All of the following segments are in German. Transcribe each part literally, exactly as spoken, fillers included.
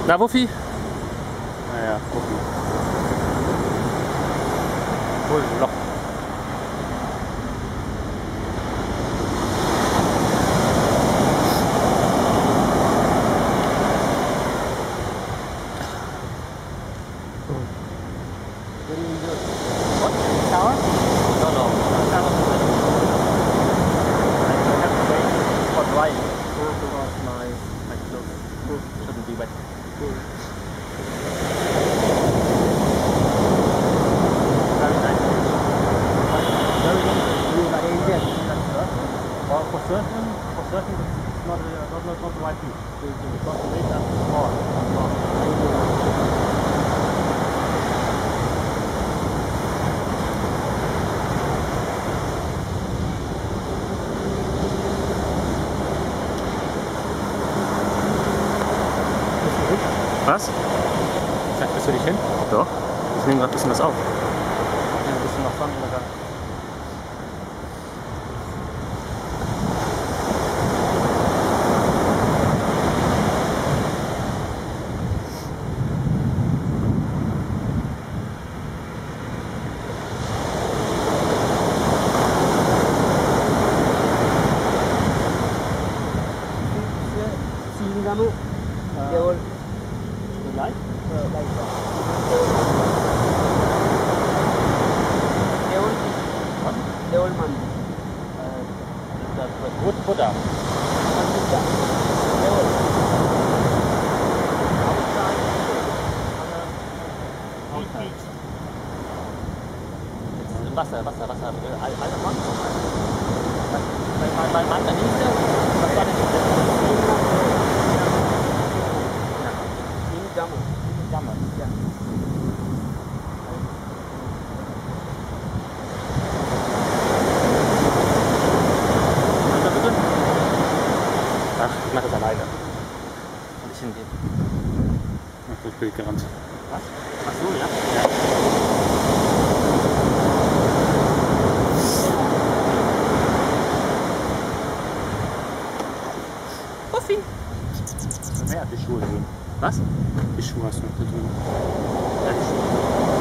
Na, Wuffi? Naja, Wuffi. Wohl ein Loch. What? Shower? No, no. Shower. I have to wait for drying Ah, because my, my clothes shouldn't be wet. Very nice. Very good. You like Indian? For, for certain, for certain, it's not, uh, not, not, not the right view. Because the waves are too small. Was? Sag, bist du dich hin? Doch. Ich nehme gerade ein bisschen was auf. Ja, ein bisschen noch Sonnenuntergang. Seen kamu? They all The light? uh, like that. They all What? they all man. Uh, the, the wood Buddha. They all outside on the beach. Jetzt Wasser, Wasser, Wasser. Alter Mann. Mein, mein, mein Mann, da hieß der. Was war denn das? In Gamma. Jammer. Ja. Bitte, bitte? Ach, ich mach das alleine. Kann ich hingehen. Ach, ich bin gerannt. Was? Ach so, ja? Ja. Wuffi! Mehr die Schuhe drin. Was? Die Schuhe hast du noch da drin. Ja, die Schuhe.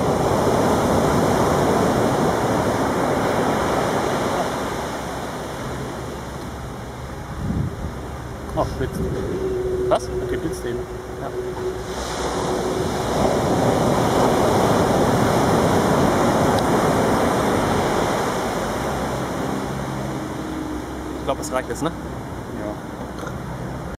Oh, Blitz. Was? Okay, Blitzdähne. Ja. Ich glaube, es reicht jetzt, ne?